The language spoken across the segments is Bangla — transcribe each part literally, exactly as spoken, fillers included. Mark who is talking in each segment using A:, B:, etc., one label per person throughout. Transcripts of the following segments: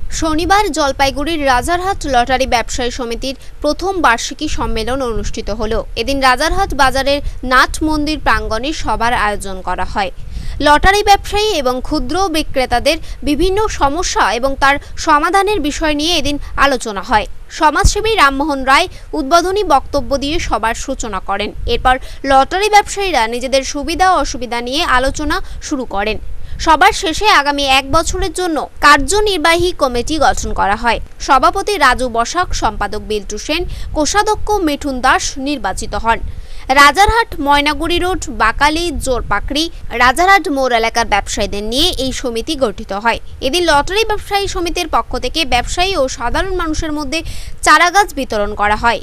A: শনিবার জলপাইগুড়ির রাজারহাট লটারি ব্যবসায়ী সমিতির প্রথম বার্ষিকী সম্মেলন অনুষ্ঠিত হলো। এদিন রাজারহাট বাজারের নাট মন্দির প্রাঙ্গণে সভার আয়োজন করা হয়। লটারি ব্যবসায়ী এবং ক্ষুদ্র বিক্রেতাদের বিভিন্ন সমস্যা এবং তার সমাধানের বিষয় নিয়ে এদিন আলোচনা হয়। সমাজসেবী রামমোহন রায় উদ্বোধনী বক্তব্য দিয়ে সভার সূচনা করেন। এরপর লটারি ব্যবসায়ীরা নিজেদের সুবিধা ও অসুবিধা নিয়ে আলোচনা শুরু করেন। সবার শেষে আগামী এক বছরের জন্য কার্যনির্বাহী কমিটি গঠন করা হয়। সভাপতি রাজু বসাক, সম্পাদক বিল্টু সেন, কোষাধ্যক্ষ মিঠুন দাস নির্বাচিত হন। রাজারহাট, ময়নাগুড়ি রোড, বাকালি, জোরপাকড়ি, রাজারহাট মোড় এলাকার ব্যবসায়ীদের নিয়ে এই সমিতি গঠিত হয়। এদিন লটারি ব্যবসায়ী সমিতির পক্ষ থেকে ব্যবসায়ী ও সাধারণ মানুষের মধ্যে চারাগাছ বিতরণ করা হয়।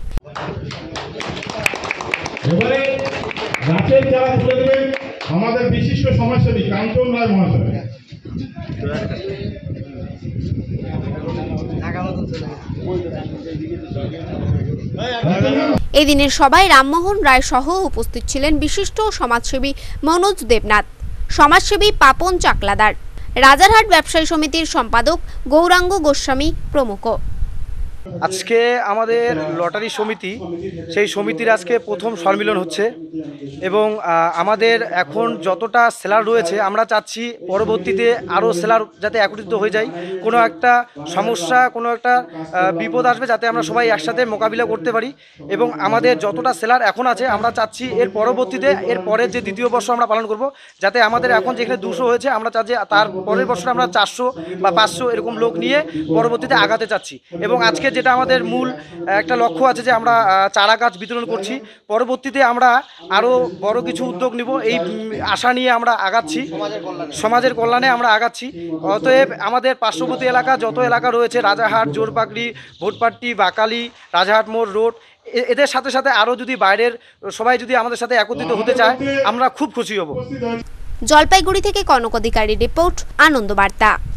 B: আমাদের বিশিষ্ট সমাজসেবী কাঞ্চন রায় মহাশয়।
A: এই দিনের সভায় রামমোহন রায় সহ উপস্থিত ছিলেন বিশিষ্ট সমাজসেবী মনোজ দেবনাথ, সমাজসেবী পাপন চাকলাদার, রাজারহাট ব্যবসায়ী সমিতির সম্পাদক গৌরাঙ্গ গোস্বামী প্রমুখ।
C: আজকে আমাদের লটারি সমিতি, সেই সমিতির আজকে প্রথম সম্মেলন হচ্ছে এবং আমাদের এখন যতটা সেলার রয়েছে আমরা চাচ্ছি পরবর্তীতে আরও সেলার যাতে একত্রিত হয়ে যায়। কোনো একটা সমস্যা, কোনো একটা বিপদ আসবে যাতে আমরা সবাই একসাথে মোকাবিলা করতে পারি এবং আমাদের যতটা সেলার এখন আছে আমরা চাচ্ছি এর পরবর্তীতে এর পরের যে দ্বিতীয় বর্ষ আমরা পালন করব, যাতে আমাদের এখন যেখানে দুশো হয়েছে আমরা চাচ্ছি তার পরের বছর আমরা চারশো বা পাঁচশো এরকম লোক নিয়ে পরবর্তীতে আগাতে চাচ্ছি। এবং আজকে যেটা আমাদের মূল একটা লক্ষ্য আছে যে আমরা চারা গাছ বিতরণ করছি, পরবর্তীতে আমরা আরও বড় কিছু উদ্যোগ নিব এই আশা নিয়ে আমরা আগাচ্ছি, সমাজের কল্যাণে আমরা আগাচ্ছি। অতএব আমাদের পার্শ্ববর্তী এলাকা যত এলাকা রয়েছে, রাজারহাট, জোরপাকড়ি, ভোটপাট্টি, বাকালি, রাজারহাট মোড় রোড, এদের সাথে সাথে আরও যদি বাইরের সবাই যদি আমাদের সাথে একত্রিত হতে চায় আমরা খুব খুশি হব।
A: জলপাইগুড়ি থেকে কনক অধিকারী রিপোর্ট, আনন্দ বার্তা।